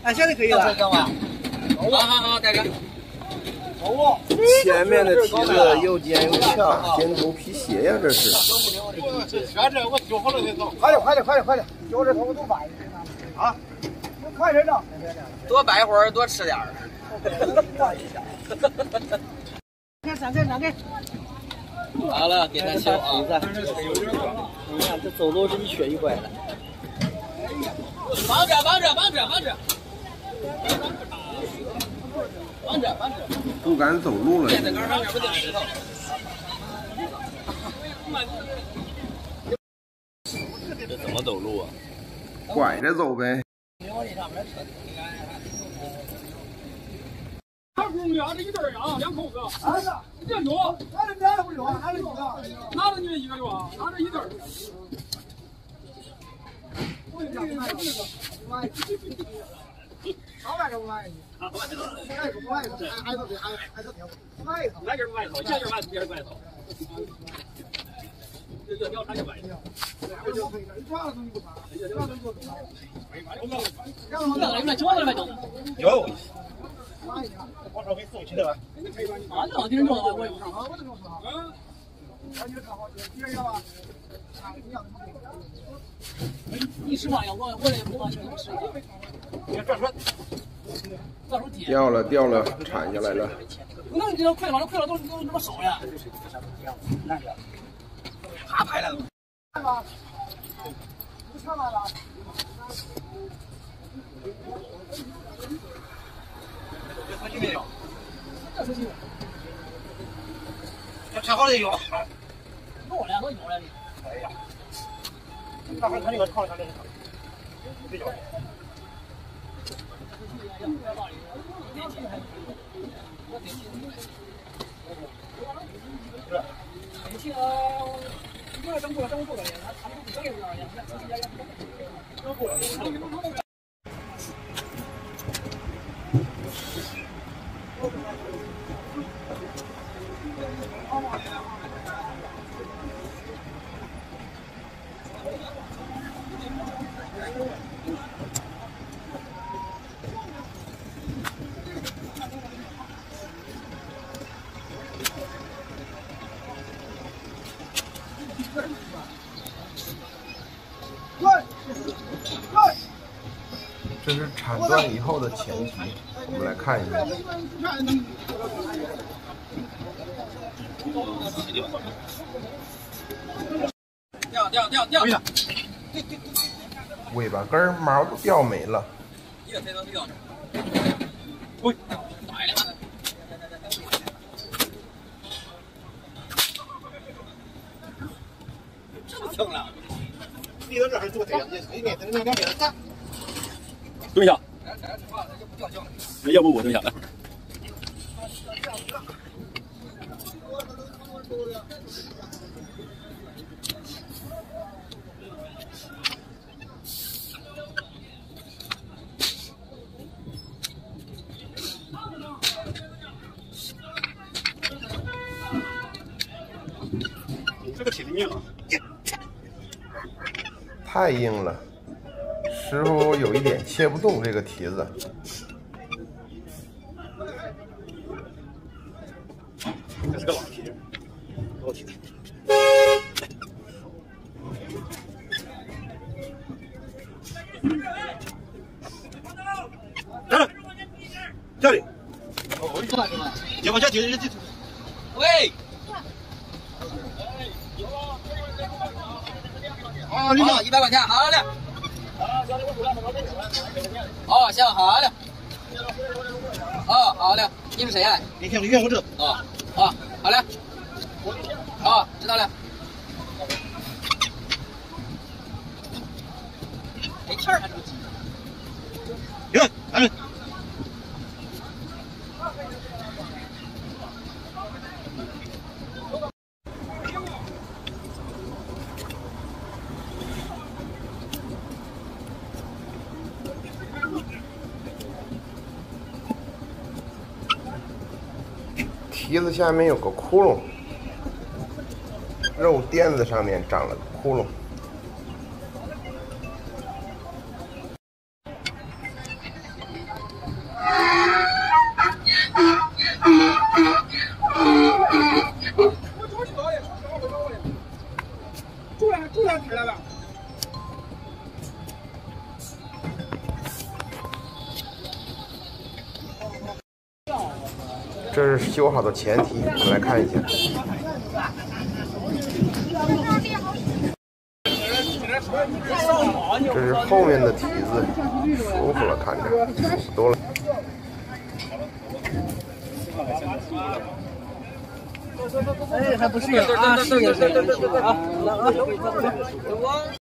哎，现在可以了。 好，大哥。 前面的蹄子又尖又翘，尖头皮鞋呀，这是。 全这我揪好了再走。快点，揪着头我都掰啊！快点整， 多掰会儿，多吃点儿。 上给。 好了，给他修啊。 你看这走路是一瘸一拐的。 放着。 不敢走路了。 垫在杆上面不定石头。 这怎么走路啊？ 拐着走呗。 二公的，这一对啊，2口子。你这有？ 俺这哪不有啊？俺这一个。 哪着你们一个有啊？拿着一对。 我这个买这个，买。200个不买你。不买，还是买一套。 来根外头，这根外头，这根外头。这鸟它就外头。 你抓了东西不抓？抓东西不抓？ 有。 我说给送去的吧。 啊，这地人做的我有上啊，我这种是啊。 你看好，别人要啊。 你10万要我也不帮你10万。 掉了，铲下来了。 不能这个快了都这么少呀。 他拍了。 看吧，不上来了。 没有。要拆好了就有。 有了你。 哎呀，大伙看这个看这个，别叫。 这是铲断以后的前提，我们来看一下。 掉！ 尾巴根毛都掉没了。 一个抬头掉着。 喂， 来了。真疼了。 你到这还做这样，你等2边站。 蹲下。要不我蹲下来。 你这个铁硬啊！ 太硬了，师傅有一点切不动这个蹄子。 这是个老蹄，老蹄。这里，结果这喂。 啊，你好 ，100块钱，好嘞。哦，行，好嘞。哦，好嘞。你是谁呀？ 你听员工证。 哦，好嘞。哦，知道了。没气儿还这么急。 行，来。 蹄子下面有个窟窿，肉垫子上面长了个窟窿。 突然起来了。 这是修好的前蹄，我们来看一下。这是后面的蹄子，舒服了，看着多了。 哎，还不是呀？啊，是呀，是呀，啊，